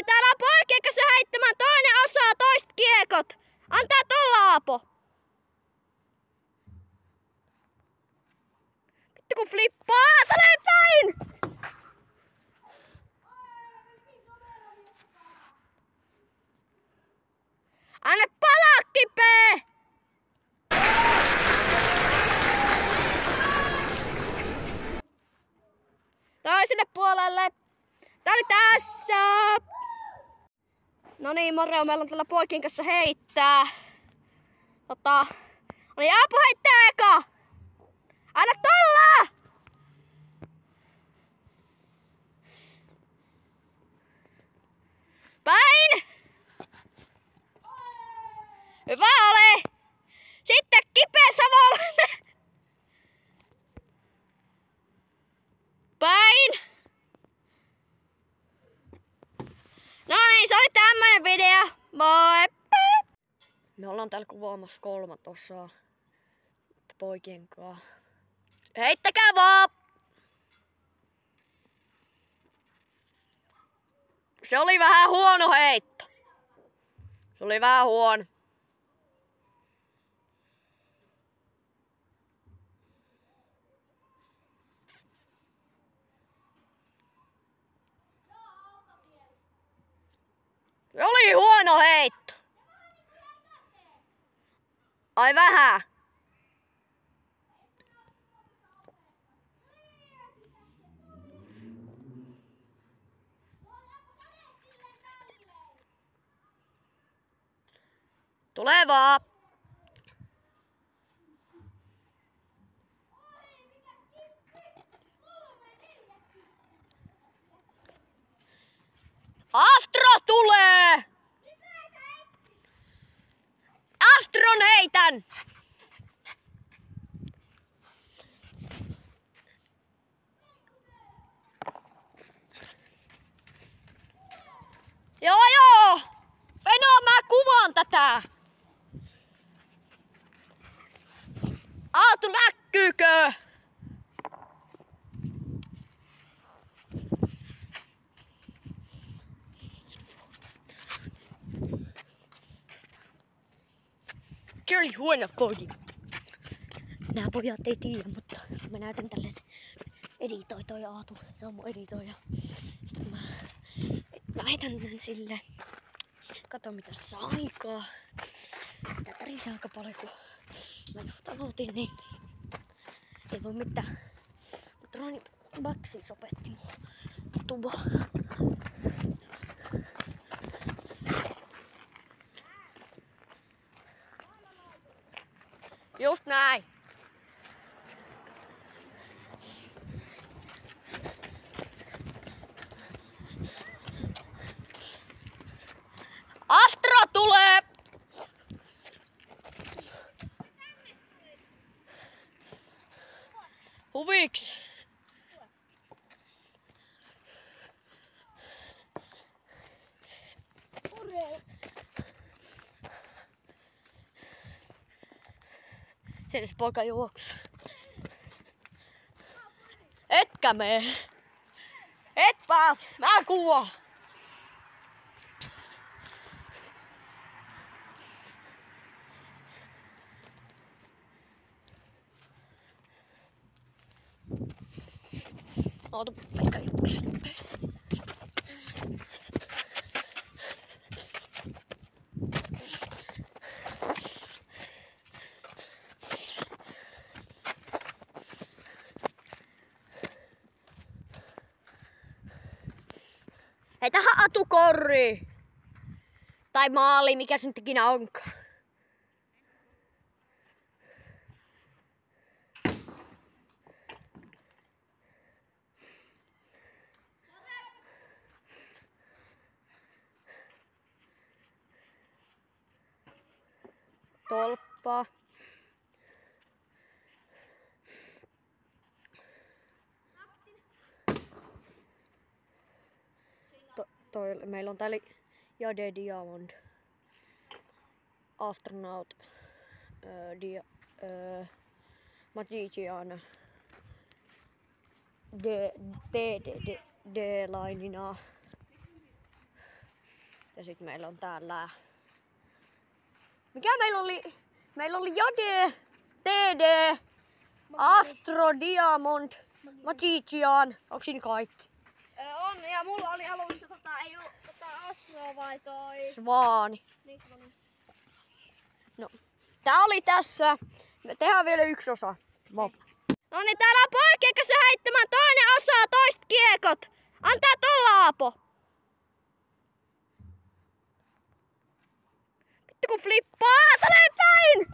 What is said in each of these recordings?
täällä on poikien kanssa heittämään toinen osaa toiset kiekot. Antaa tulla, Aapo. Vittu kun flippaa, tulee päin! Anna palaa, Kipe! Toiselle puolelle. Tää oli tässä. No niin, moro, meillä on tällä poikien kanssa heittää. Oli Aapo heittää eka. Anna tulla! Päin! Hyvä ole! Sitten Kipe Savolainen! Päin! No niin, se oli tämmönen video. Moi! Me ollaan täällä kuvaamassa 3. osaa poikien kanssa. Heittäkää vaan! Se oli vähän huono heitto. Se oli vähän huono. Se oli huono heitto. Ai vähän. Tule vaan. Astro tulee! Astron heitän! Joo! Peno, mä kuvaan tätä! Aatu, näkyykö? Se oli huono poji. Nää pojat ei tiedä, mutta mä näytän tälle, että editoi toi Aatu. Se on mun editoija. Sitten mä lähetän tän sille. Kato mitä saa aikaa. Tää tärisee aika paljon kun mä just aloitin, niin ei voi mitään. Mutta Roni Baxi sopetti mun tubo. Just näin. Astro tulee! Huviks? Siellä se poika juoksu. Etkä mee. Et pääs. Mä kuvaan. Oota, eikä juoksen päässä. Heitä Aatu korri! Tai maali, mikä se nyt ikinä onkaan. Tolppa. Meillä on täällä Jade Diamond. Astronaut. Magician. D-lainina. Ja sit meillä on täällä... Mikä meillä oli? Meillä oli Jade, TD, Astro, Diamond, Magician. Onks siinä kaikki? On, ja mulla oli alussa ei oo Astroa vai toi... Svaani. Niin, Svani. No, tää oli tässä. Me tehdään vielä yksi osa. Mop. No niin, täällä on poikien kanssa heittämään toinen osa, toiset kiekot. Antaa tulla, Aapo. Vittu kun flippaa, tulee päin!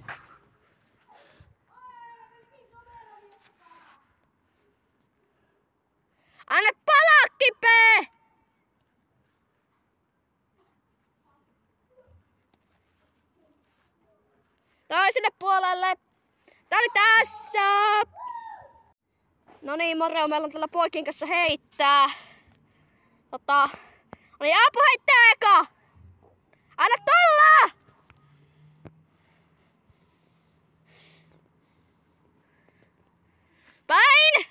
Anna palaa, Kipe! Toiselle puolelle. Tää oli tässä. No niin, moro, meillä on tällä poikien kanssa heittää. Oli Aapo heittää eka. Anna tulla! Päin!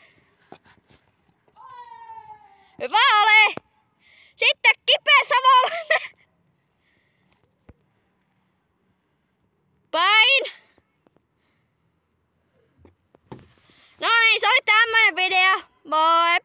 Hyvä ole! Sitten Kipeä Savolainen! Päin! No niin, se oli tämmönen video. Moi!